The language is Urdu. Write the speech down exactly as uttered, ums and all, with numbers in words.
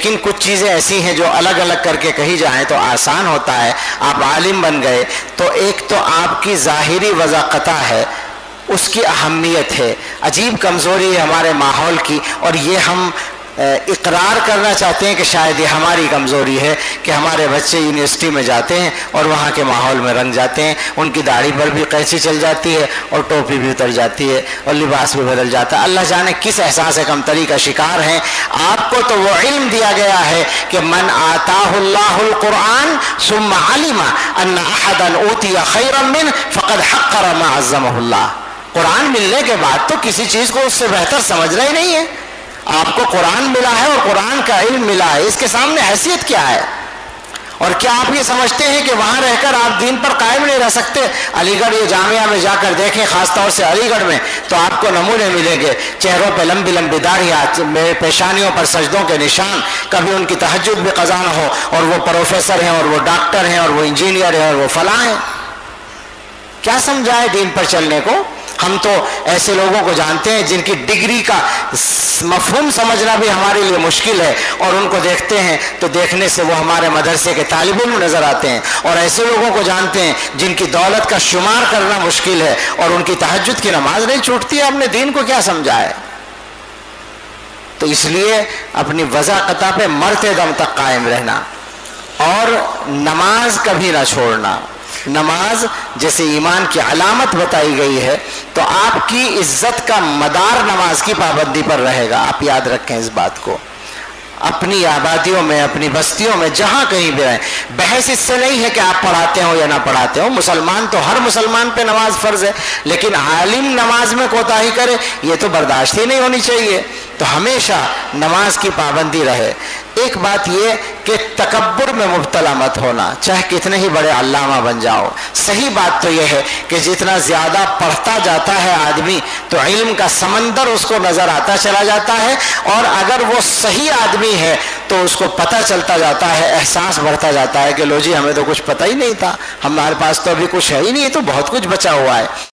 لیکن کچھ چیزیں ایسی ہیں جو الگ الگ کر کے کہی جائیں تو آسان ہوتا ہے. آپ عالم بن گئے تو ایک تو آپ کی ظاہری وضاقتہ ہے، اس کی اہمیت ہے. عجیب کمزوری ہے ہمارے ماحول کی، اور یہ ہم اقرار کرنا چاہتے ہیں کہ شاید یہ ہماری کمزوری ہے کہ ہمارے بچے یونیورسٹی میں جاتے ہیں اور وہاں کے ماحول میں رنگ جاتے ہیں، ان کی داڑھی پر بھی قینچی چل جاتی ہے اور ٹوپی بھی اتر جاتی ہے اور لباس بھی بدل جاتا ہے. اللہ جانے کس احساس کمتری کا شکار ہیں. آپ کو تو وہ علم دیا گیا ہے کہ من آتاہ اللہ القرآن ثم علم ان احدا اوتی خیرا منہ فقد حقر ما عظمہ اللہ. قرآن ملنے کے بعد تو کسی چیز کو اس سے بہتر سمجھنا ہی نہیں ہے. آپ کو قرآن ملا ہے اور قرآن کا علم ملا ہے، اس کے سامنے حیثیت کیا ہے؟ اور کیا آپ یہ سمجھتے ہیں کہ وہاں رہ کر آپ دین پر قائم نہیں رہ سکتے؟ علی گڑھ یہ جامعہ میں جا کر دیکھیں، خاص طور سے علی گڑھ میں، تو آپ کو نمونے ملیں گے، چہروں پہ لمبی لمبی داڑھیاں، پیشانیوں پر سجدوں کے نشان، کبھی ان کی تہجد بھی قضا نہ ہو، اور وہ پروفیسر ہیں اور وہ ڈاکٹر ہیں اور وہ انجینئر ہیں اور وہ فلاں ہیں. کیا سمجھائے دین پر چلنے کو؟ ہم تو ایسے لوگوں کو جانتے ہیں جن کی ڈگری کا مفہوم سمجھنا بھی ہمارے لیے مشکل ہے، اور ان کو دیکھتے ہیں تو دیکھنے سے وہ ہمارے مدرسے کے طالب علم نظر آتے ہیں. اور ایسے لوگوں کو جانتے ہیں جن کی دولت کا شمار کرنا مشکل ہے اور ان کی تہجد کی نماز نہیں چھوٹتی ہے. ہم نے دین کو کیا سمجھا ہے؟ تو اس لیے اپنی وضاقتہ پہ مرتے دم تک قائم رہنا اور نماز کبھی نہ چھوڑنا. نماز جیسے ایمان کی علامت بتائی گئی ہے، تو آپ کی عزت کا مدار نماز کی پابندی پر رہے گا. آپ یاد رکھیں اس بات کو. اپنی آبادیوں میں، اپنی بستیوں میں، جہاں کہیں بھی رہیں، بحث اس سے نہیں ہے کہ آپ پڑھاتے ہو یا نہ پڑھاتے ہو. مسلمان تو ہر مسلمان پہ نماز فرض ہے، لیکن عالم نماز میں کوتاہی کرے یہ تو برداشت ہی نہیں ہونی چاہیے. تو ہمیشہ نماز کی پابندی رہے. ایک بات یہ کہ تکبر میں مبتلا مت ہونا، چاہے کتنے ہی بڑے علامہ بن جاؤ. صحیح بات تو یہ ہے کہ جتنا زیادہ پڑھتا جاتا ہے آدمی تو علم کا سمندر اس کو نظر آتا چلا جاتا ہے، اور اگر وہ صحیح آدمی ہے تو اس کو پتہ چلتا جاتا ہے، احساس بڑھتا جاتا ہے کہ لو جی ہمیں تو کچھ پتہ ہی نہیں تھا، ہمارے پاس تو ابھی کچھ ہے ہی نہیں، تو بہت کچھ بچا ہوا ہے.